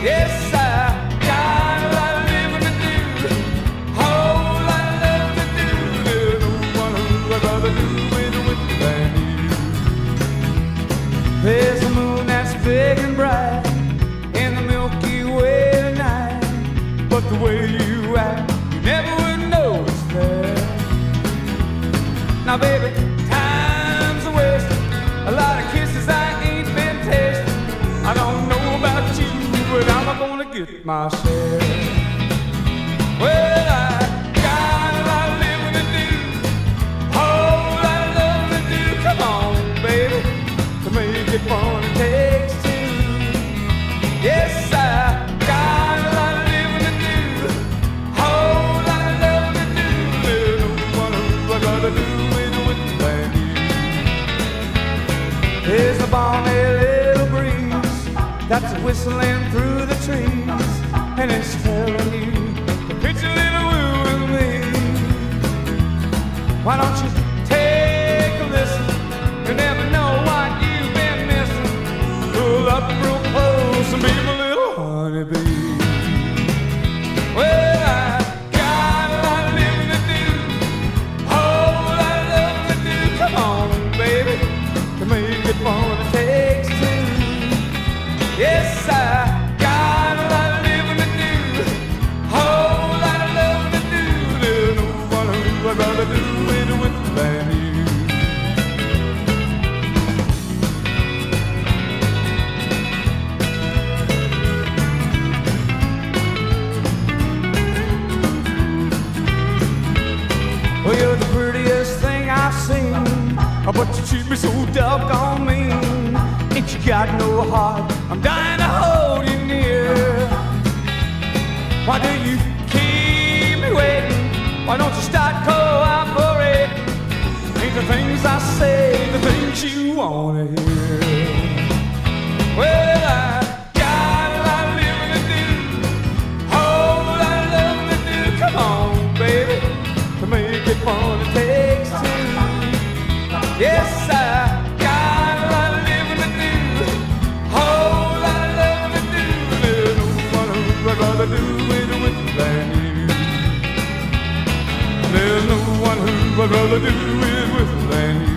Yes, I got a lot of living to do, whole lot of love to do. There's no one who I'd rather do it with than you. There's a moon that's big and bright in the Milky Way tonight, but the way you act, you never would know it's there. Now, baby, time's a waste, a lot of kisses I ain't been tasting. I don't know about you, but I'm not gonna get my share. Well, I got a lot of living to do, whole lot of love to do. Come on, baby, to make it fun it takes two. Yes, I got a lot of living to do, whole lot of love to do. There's no one who I'd rather do it with than you. There's a balmy little breeze that's whistling through the trees, and it's telling you to pitch a little woo with me. Why don't you take a listen? You never know what you've been missing. Pull up real close and be my little honeybee. Well, I got a lot of living to do, whole lot of love to do. Come on, baby, to make it fun it takes two. Yes, I got a lot of living to do, whole lot of love to do. There's no one who I'd rather do it with than you. Well, you're the prettiest thing I've seen, but you treat me so doggone mean. Ain't you got no heart? I'm dying to hold you near. Why do you keep me waiting? Why don't you start cooperating? Ain't the things I say the things you wanna hear? Well, I got a lot of living to do, whole lot of love to do. Come on, baby, to make it fun it takes two. Yes, I got a lot of living to do, whole lot of love to do. There's no one who I'd rather do it with than you. There's no one who I'd rather do it with than you.